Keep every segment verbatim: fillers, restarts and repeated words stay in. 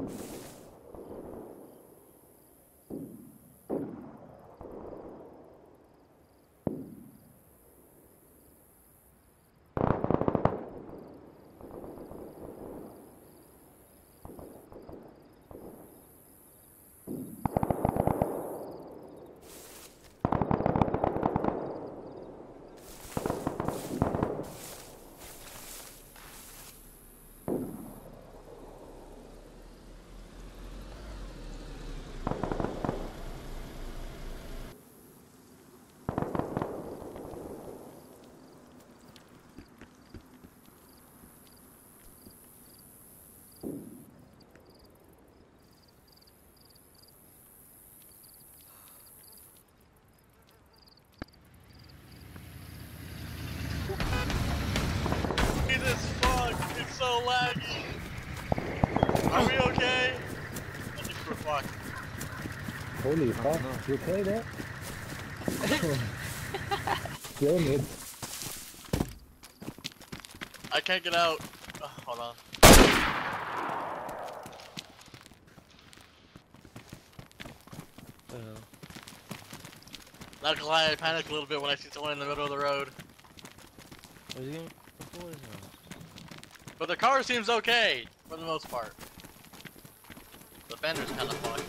So laggy. Are we okay? I think we're fucked. Holy fuck, no. you okay there? Still mid. I can't get out. Oh, hold on. Uh, Not gonna lie, I panicked a little bit when I see someone in the middle of the road. was he in before this one? But the car seems okay, for the most part. The fender's kinda fucked.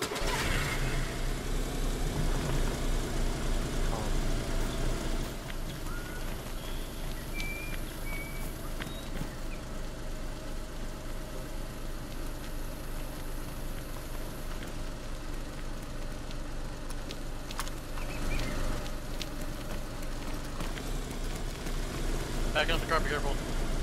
Back up the car, be careful.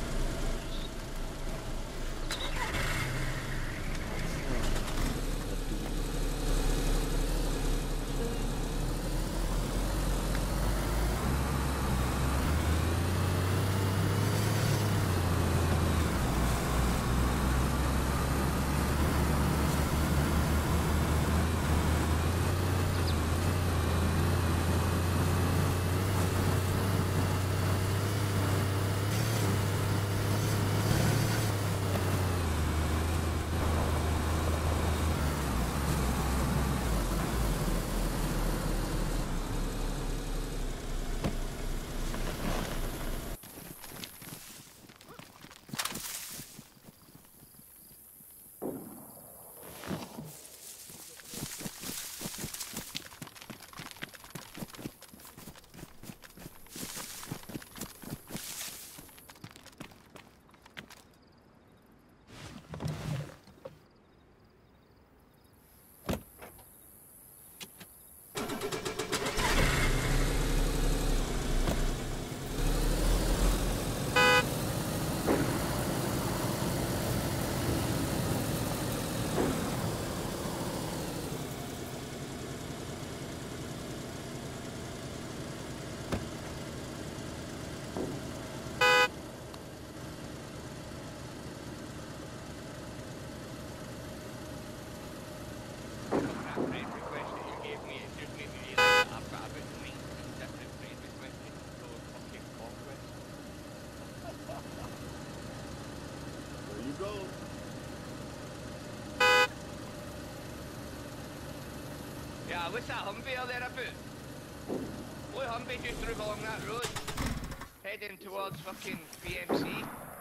Yeah, what's that Humvee there about? What Humvee just drove along that road? Heading towards fucking B M C.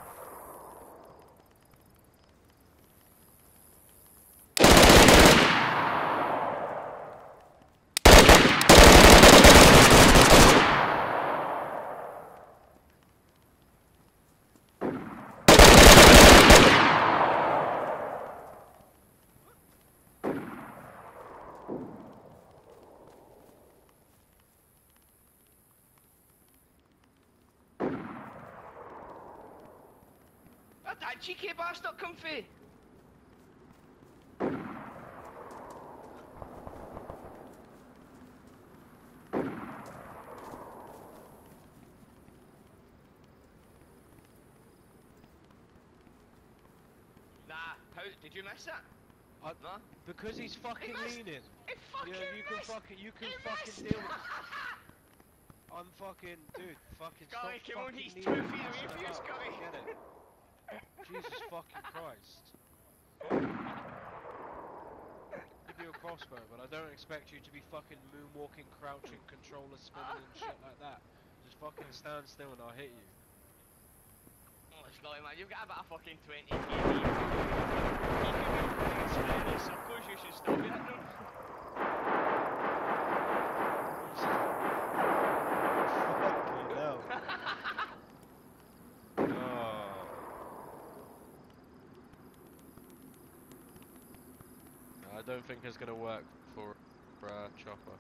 Where'd that cheeky bastard come from? Nah, how did you miss that? I, No? because he's fucking He missed- leaning. He fucking Yeah, you can missed. fucking, you can He fucking missed. deal with. I'm fucking, dude, fucking stop Scotty, come on, fucking he's two leaning, feet away messing from you, about, Scotty. get it? Jesus fucking Christ. crossbow, but I don't expect you to be fucking moonwalking, crouching, controller spinning and shit like that. Just fucking stand still and I'll hit you. Oh, Scotty, man, you've got about a fucking twenty K D. So of course you should still be hitting them. Fucking hell. Oh. I don't think it's gonna work for, for uh, Chopper.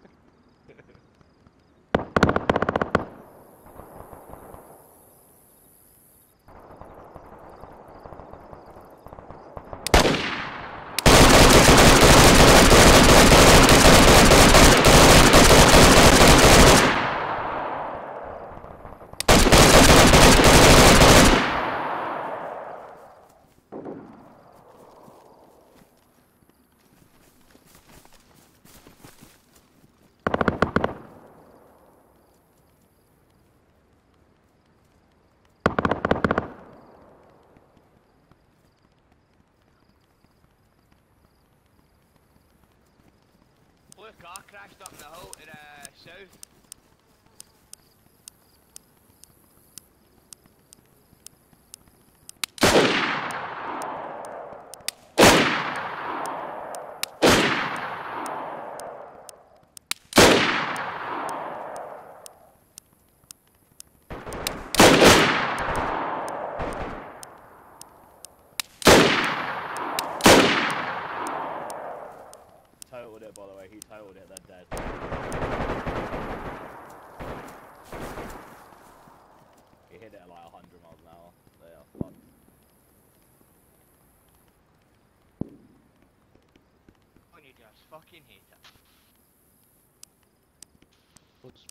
Blue car crashed up in the hill to the south. Totaled it, by the way. He totaled it. They're dead. He hit it at like a hundred miles an hour. They are fucked. When you just fucking hate it. What's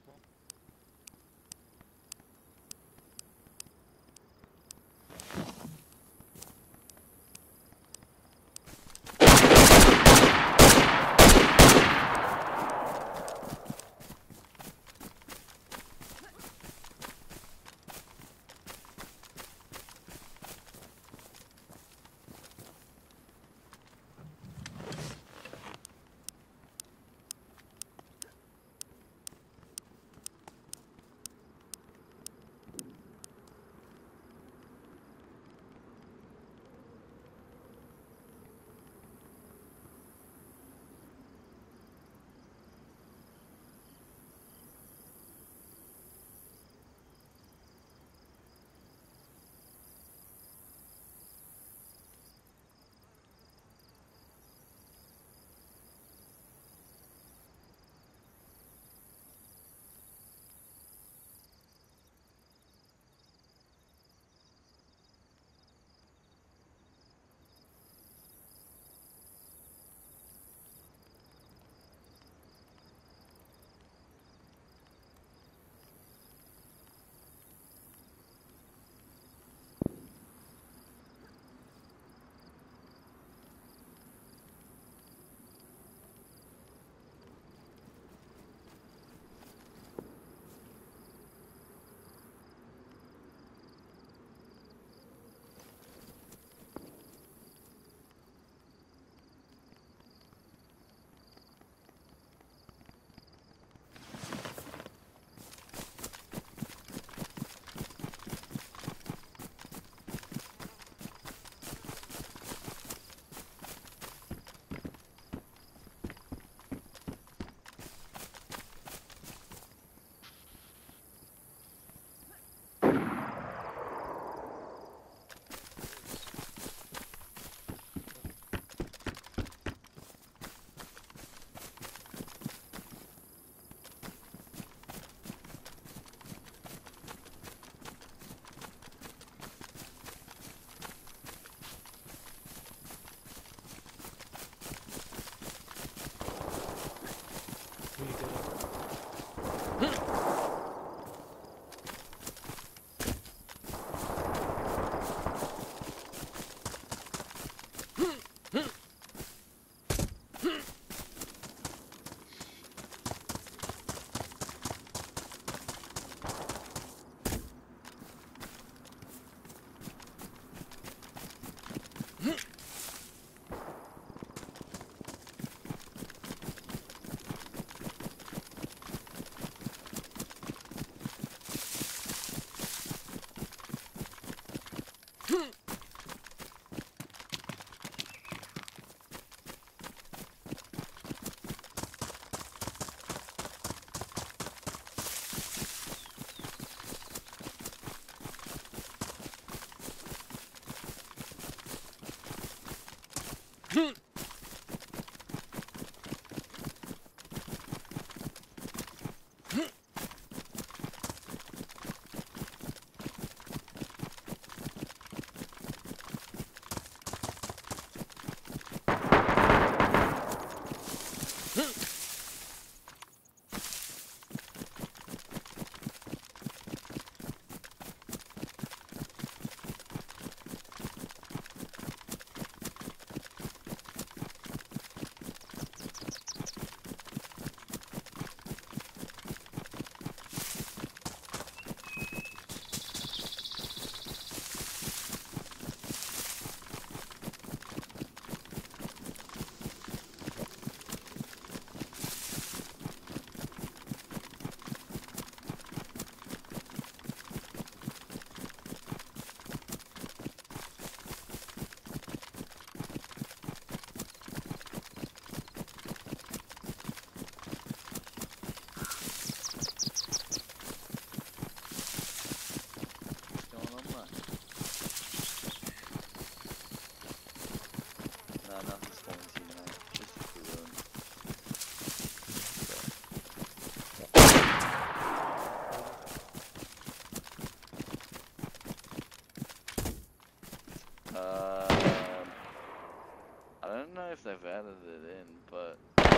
wanted it in, but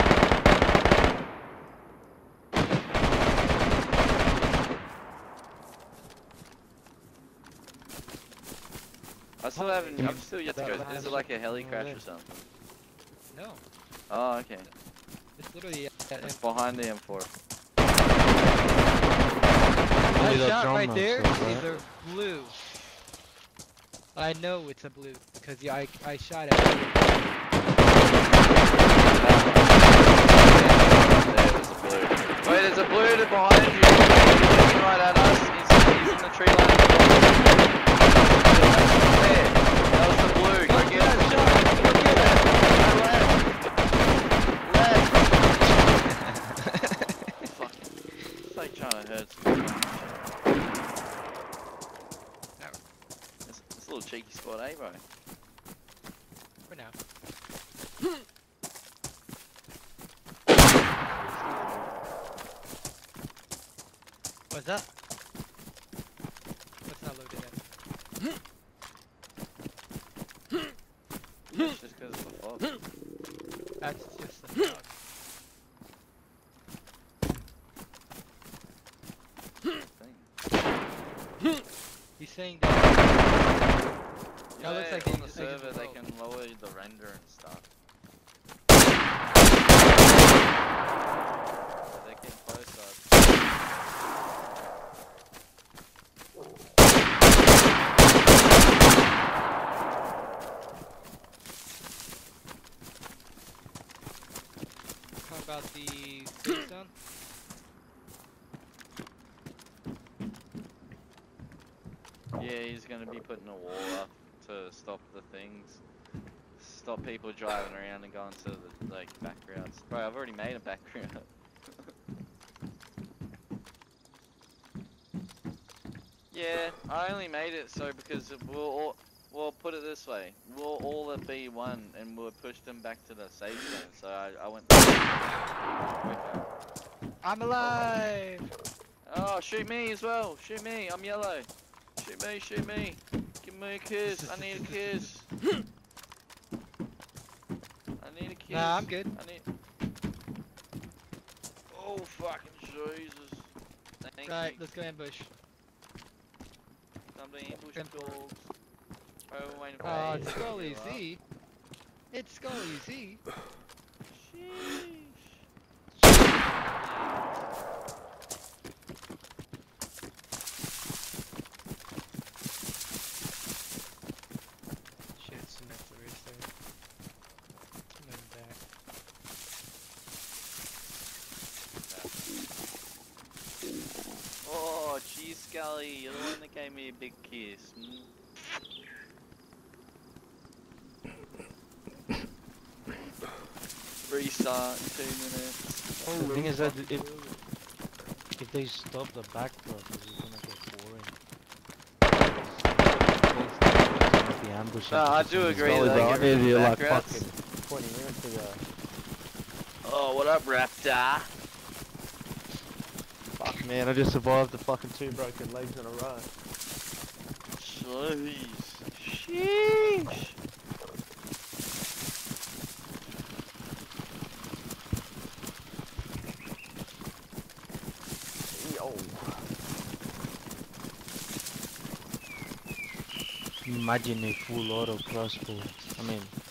I still haven't. I'm still yet to go. Is it like a heli crash or something? No, Oh, okay. it's literally. Uh, It's behind the M four. that the shot drum right knows there stuff, right? is a blue. I know it's a blue because yeah, I I shot at it. There, there's a blue. Wait, there's a blue to behind you. He's looking right at us. He's, he's in the tree line. There. That was the blue. Go get it. Go get it. Left. Left. Fucking. It's like trying to hurt someone. It's, it's a little cheeky squad, eh, bro? For now. What's that? What's not loaded in? It's just because of the fog. That's just the fog. Thing. He's saying that. Yeah, looks like on they- the they can server they roll. can lower the render and stuff. So they're getting closer. How about the face zone? Yeah, he's gonna be putting a wall up to stop the things. Stop people driving around and going to the like backgrounds. Bro, I've already made a background. Yeah, I only made it so because we'll all, well put it this way, we'll all at B one and we'll push them back to the safe zone. So I, I went quicker. I'm alive! Oh, shoot me as well. Shoot me. I'm yellow. Shoot me. Shoot me. Give me a kiss. I need a kiss. I need a kiss. Nah, I'm good. I need. Oh fucking Jesus! Thank Alright, you. let's go ambush. Somebody ambush Temple. dogs. Oh, wait a Oh, minute. it's Scully Z. It's Scully Z. Sheesh. Shit, cement the race there. And then back. Oh, geez, Scully, you're the one that gave me a big kiss. Mm. Restart in two minutes. The thing is that if if they stop the back process, it's gonna get boring. The ambush. No, I do agree. Scully, They bro, get I rid of needed you the like back routes. fucking twenty minutes ago. Oh, what up, Raptor? Fuck man, I just survived the fucking two broken legs in a row. Jeez. Sheesh. Yo. Imagine a full auto crossbow. I mean,